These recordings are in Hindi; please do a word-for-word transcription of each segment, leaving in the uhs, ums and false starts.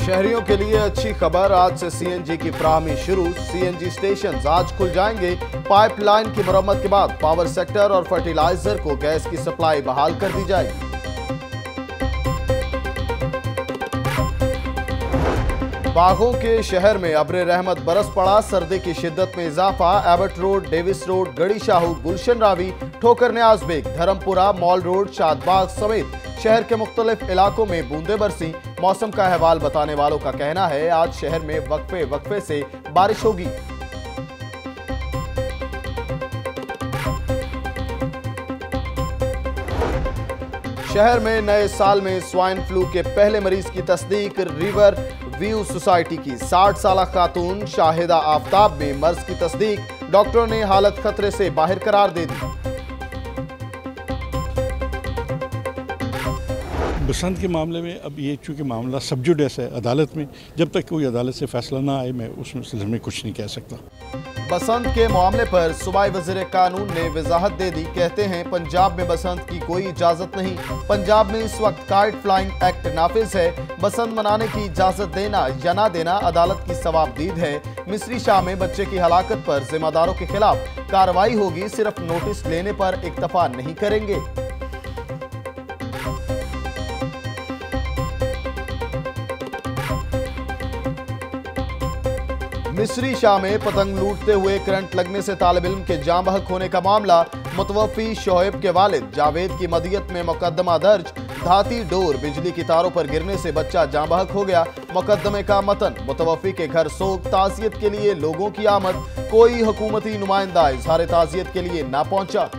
शहरियों के लिए अच्छी खबर, आज से सीएनजी की फराहमी शुरू। सीएनजी स्टेशन आज खुल जाएंगे। पाइपलाइन की मरम्मत के बाद पावर सेक्टर और फर्टिलाइजर को गैस की सप्लाई बहाल कर दी जाएगी। बागों के शहर में अब्रे रहमत बरस पड़ा, सर्दी की शिद्दत में इजाफा। एबट रोड, डेविस रोड, गड़ी शाहू, गुलशन रावी, ठोकर न्याज बेग, धर्मपुरा, मॉल रोड, शादबाग समेत शहर के मुख्तलिफ इलाकों में बूंदे बरसी। मौसम का अहवाल बताने वालों का कहना है आज शहर में वक्फे वक्फे से बारिश होगी। शहर में नए साल में स्वाइन फ्लू के पहले मरीज की तस्दीक। रिवर व्यू सोसाइटी की साठ साल खातून शाहिदा आफ्ताब में मर्ज की तस्दीक। डॉक्टरों ने हालत खतरे से बाहर करार दे दी। बसंत के मामले में अब ये चूँकि मामला सब्जुडिस है अदालत में, जब तक कोई अदालत से फैसला ना आए मैं उस सिलसिले में कुछ नहीं कह सकता। बसंत के मामले पर सूबाई वज़ीर कानून ने वजाहत दे दी। कहते हैं पंजाब में बसंत की कोई इजाजत नहीं। पंजाब में इस वक्त काइट फ्लाइंग एक्ट नाफिज है। बसंत मनाने की इजाजत देना या ना देना अदालत की सवाबदीद है। मिस्री शाह में बच्चे की हलाकत पर जिम्मेदारों के खिलाफ कार्रवाई होगी, सिर्फ नोटिस लेने पर इक्तफा नहीं करेंगे। मिस्री शाह में पतंग लूटते हुए करंट लगने से तालिब इल्म के जाँ बहक होने का मामला। मुतवफ़ी शोएब के वालिद जावेद की मदियत में मुकदमा दर्ज। धाती डोर बिजली की तारों पर गिरने से बच्चा जाँ बहक हो गया। मुकदमे का मतन, मुतवफ़ी के घर सोग, ताज़ियत के लिए लोगों की आमद। कोई हुकूमती नुमाइंदा इज़हार ताज़ियत के लिए ना पहुंचा।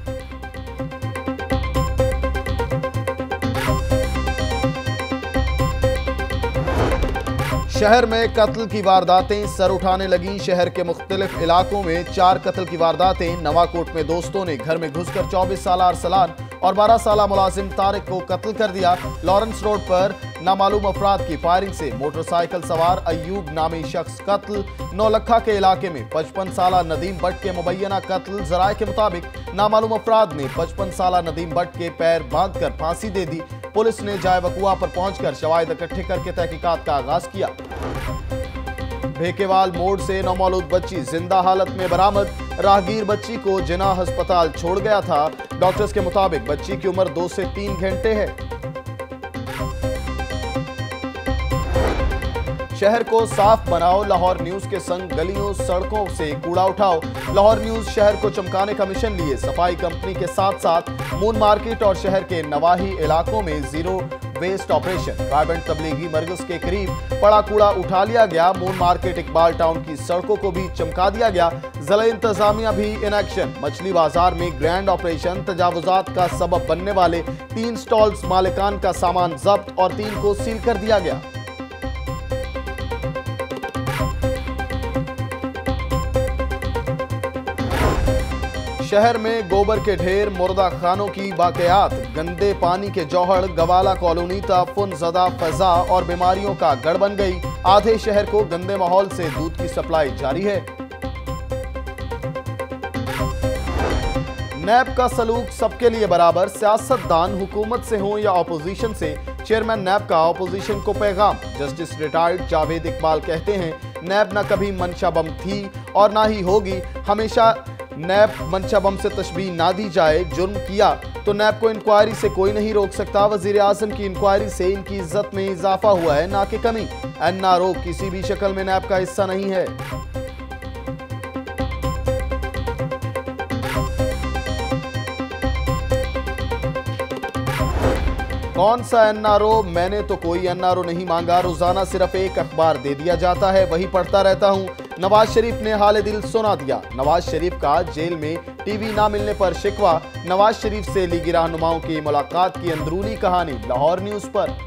शहर में कत्ल की वारदातें सर उठाने लगी। शहर के मुख्तलिफ इलाकों में चार कत्ल की वारदातें। नवाकोट में दोस्तों ने घर में घुसकर चौबीस साल अरसलान और बारह साल मुलाजिम तारिक को कत्ल कर दिया। लॉरेंस रोड पर नामालूम अफराद की फायरिंग से मोटरसाइकिल सवार अयूब नामी शख्स कत्ल। नौलखा के इलाके में पचपन साल नदीम भट्ट के मुबैना कत्ल। जराए के मुताबिक नामालूम अफराद ने पचपन साल नदीम भट्ट के पैर बांधकर फांसी दे दी। पुलिस ने जाए वकुआ पर पहुंचकर शवाहिद इकट्ठे करके तहकीकात का आगाज किया। भेकेवाल मोड़ से नौमौलूद बच्ची जिंदा हालत में बरामद। राहगीर बच्ची को जिना अस्पताल छोड़ गया था। डॉक्टर्स के मुताबिक बच्ची की उम्र दो से तीन घंटे है। शहर को साफ बनाओ, लाहौर न्यूज के संग गलियों सड़कों से कूड़ा उठाओ। लाहौर न्यूज शहर को चमकाने का मिशन लिए सफाई कंपनी के साथ साथ मून मार्केट और शहर के नवाही इलाकों में जीरो वेस्ट ऑपरेशन। गायबंद तबलीगी मरकज के करीब पड़ा कूड़ा उठा लिया गया। मून मार्केट इकबाल टाउन की सड़कों को भी चमका दिया गया। जिला इंतजामिया भी इन एक्शन। मछली बाजार में ग्रैंड ऑपरेशन। तजावुजात का सबब बनने वाले तीन स्टॉल्स मालिकान का सामान जब्त और तीन को सील कर दिया गया। शहर में गोबर के ढेर, मुर्दा खानों की बाक़यात, गंदे पानी के जौहर, गवाला कॉलोनी ताफुन ज़दा फ़ज़ा और बीमारियों का गढ़ बन गई। आधे शहर को गंदे माहौल से दूध की सप्लाई जारी है। नैब का सलूक सबके लिए बराबर, सियासतदान हुकूमत से हो या अपोजिशन से। चेयरमैन नैब का अपोजिशन को पैगाम। जस्टिस रिटायर्ड जावेद इकबाल कहते हैं नैब न कभी मंशा बम थी और ना ही होगी। हमेशा नैब मंशा बम से तशबीह ना दी जाए। जुर्म किया तो नैब को इंक्वायरी से कोई नहीं रोक सकता। वजीर आजम की इंक्वायरी से इनकी इज्जत में इजाफा हुआ है, ना कि कमी। एन आर ओ किसी भी शक्ल में नैब का हिस्सा नहीं है। कौन सा एन आर ओ? मैंने तो कोई एन आर ओ नहीं मांगा। रोजाना सिर्फ एक अखबार दे दिया जाता है, वही पढ़ता रहता हूँ। नवाज शरीफ ने हाल दिल सुना दिया। नवाज शरीफ का जेल में टीवी ना मिलने पर शिकवा। नवाज शरीफ से लीगी रहनुमाओं की मुलाकात की अंदरूनी कहानी लाहौर न्यूज पर।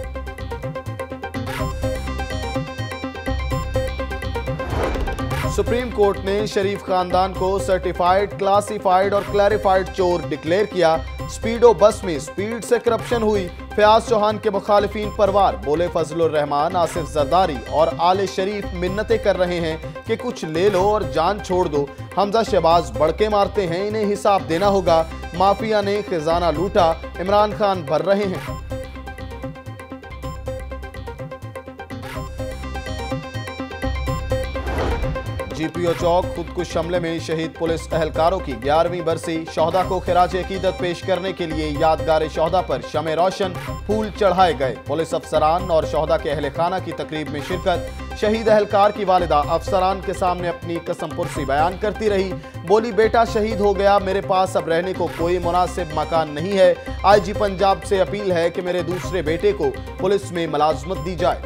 सुप्रीम कोर्ट ने शरीफ खानदान को सर्टिफाइड, क्लासिफाइड और क्लैरिफाइड चोर डिक्लेयर किया। स्पीडो बस में स्पीड से करप्शन हुई। फयाज चौहान के मुखालिफिन पर वार। बोले फजलुर रहमान, आसिफ जरदारी और आले शरीफ मिन्नतें कर रहे हैं कि कुछ ले लो और जान छोड़ दो। हमजा शहबाज बड़के मारते हैं, इन्हें हिसाब देना होगा। माफिया ने खजाना लूटा, इमरान खान भर रहे हैं। जीपीओ चौक खुदकुश हमले में शहीद पुलिस एहलकारों की ग्यारहवीं बरसी शोहदा को खिराज अकीदत पेश करने के लिए यादगार शोहदा पर शमे रोशन फूल चढ़ाए गए। पुलिस अफसरान और शोहदा के अहले खाना की तकरीब में शिरकत। शहीद एहलकार की वालिदा अफसरान के सामने अपनी कसम पुरसी बयान करती रही। बोली, बेटा शहीद हो गया, मेरे पास अब रहने को कोई मुनासिब मकान नहीं है। आईजी पंजाब से अपील है कि मेरे दूसरे बेटे को पुलिस में मुलाजमत दी जाए।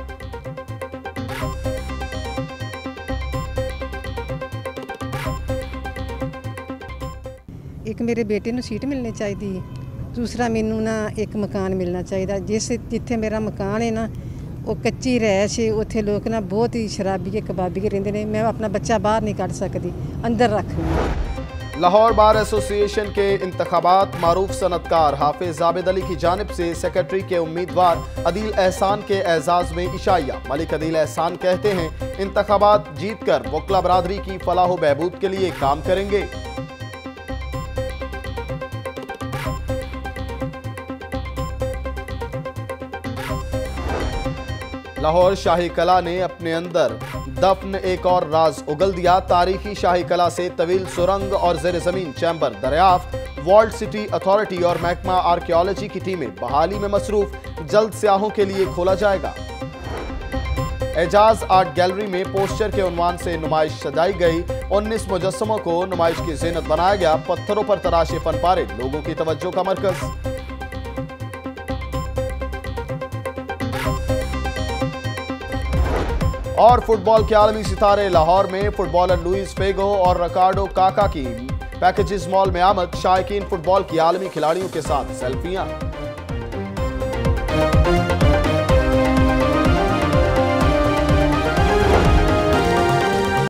एक मेरे बेटे ਨੂੰ सीट मिलनी चाहिए, दूसरा मैनू ना एक मकान मिलना चाहिए। जिस जिथे मेरा मकान है ना वो कच्ची रैश है, उत्थे लोग ना बहुत ही शराबी कबाबी रहते हैं। मैं अपना बच्चा बाहर नहीं कढ़ सकती, अंदर रख लूँ। लाहौर बार एसोसिएशन के इंतखाबात मारूफ सनतकार हाफिज जावेद अली की जानिब से सेक्रेटरी के उम्मीदवार अदील एहसान के एजाज में इशाइया। मलिक अदील एहसान कहते हैं, इंतखाबात जीत कर वकला बरादरी की फलाह बहबूद के लिए काम करेंगे। लाहौर शाही कला ने अपने अंदर दफन एक और राज उगल दिया। तारीखी शाही कला से तवील सुरंग और जेर जमीन चैम्बर दरियाफ्त। वर्ल्ड सिटी अथॉरिटी और महकमा आर्कियोलॉजी की टीमें बहाली में मसरूफ। जल्द सियाहों के लिए खोला जाएगा। एजाज आर्ट गैलरी में पोस्टर के उन्वान से नुमाइश सजाई गई। उन्नीस मुजस्समों को नुमाइश की ज़ीनत बनाया गया। पत्थरों पर तराशे फनपारे लोगों की तवज्जो का मरकज। और फुटबॉल के आलमी सितारे लाहौर में फुटबॉलर लुइस फेगो और रिकार्डो काका की पैकेजेस मॉल में आमद। शायकीन फुटबॉल की आलमी खिलाड़ियों के साथ सेल्फियां।